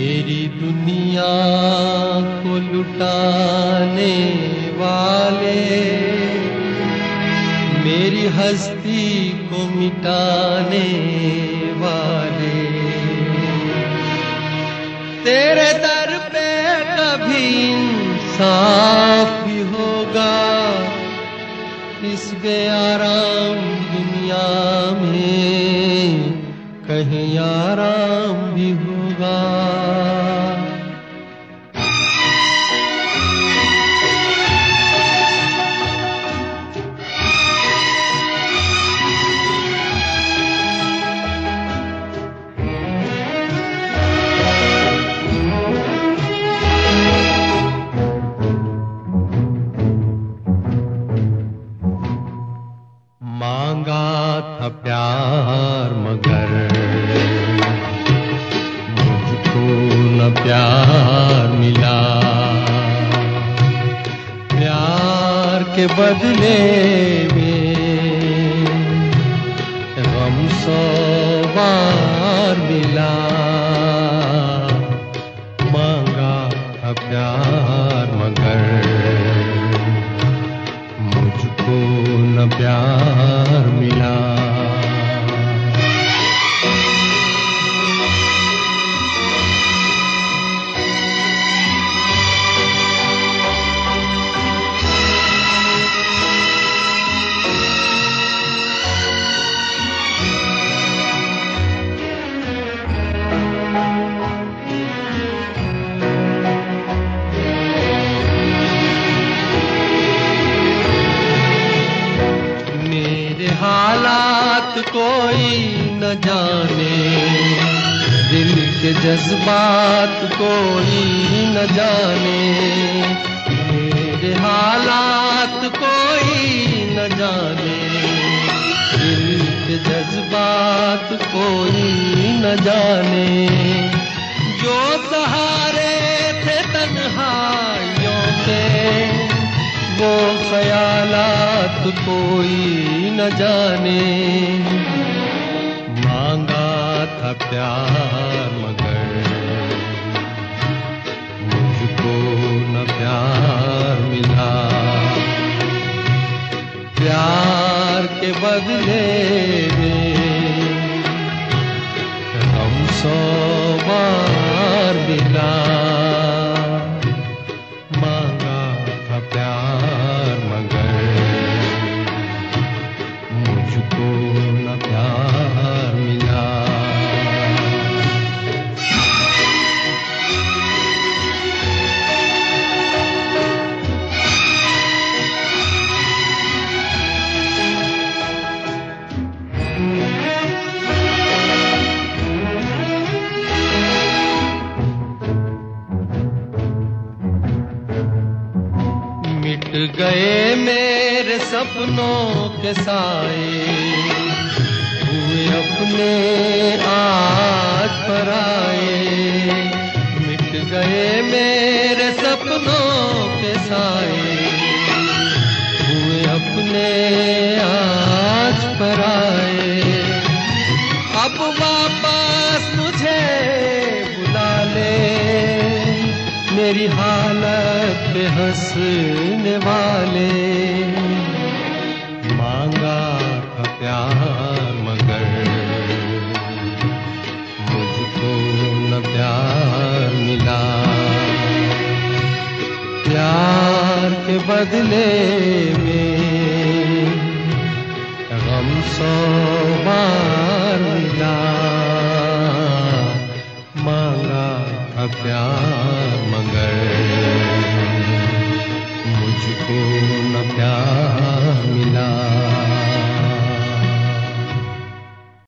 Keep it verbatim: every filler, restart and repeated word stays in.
मेरी दुनिया को लुटाने वाले, मेरी हस्ती को मिटाने वाले, तेरे दर पे कभी इंसाफ भी होगा इस बेआराम दुनिया में, कहीं आराम भी होगा। मांगा था प्यार मगर मुझको न प्यार मिला, प्यार के बदले में गम सौ बार मिला। मांगा था प्यार मगर मुझको न प्यार मिला। हालात कोई न जाने, दिल के जज्बात कोई न जाने, मेरे हालात कोई न जाने, दिल के जज्बात कोई न जाने। जो सहारे थे तन्हाइयों के वो ख्यालात कोई न जाने। मांगा था प्यार मगर मुझको न प्यार मिला, प्यार के बदले में हम सौ बार मिला। मांगा था प्यार मगर मुझको न प्यार मिला। मिट गए मेरे सपनों के साए, हुए अपने आज पर आए। मिट गए मेरे सपनों के साए, हुए अपने आज पर आए। अब वापस मुझे बुला ले, मेरी हालत पे हंसने वाले। मांगा था प्यार मगर मुझको न प्यार मिला, प्यार के बदले में गम सौ बार मिला। मांगा था प्यार मगर मुझको न प्यार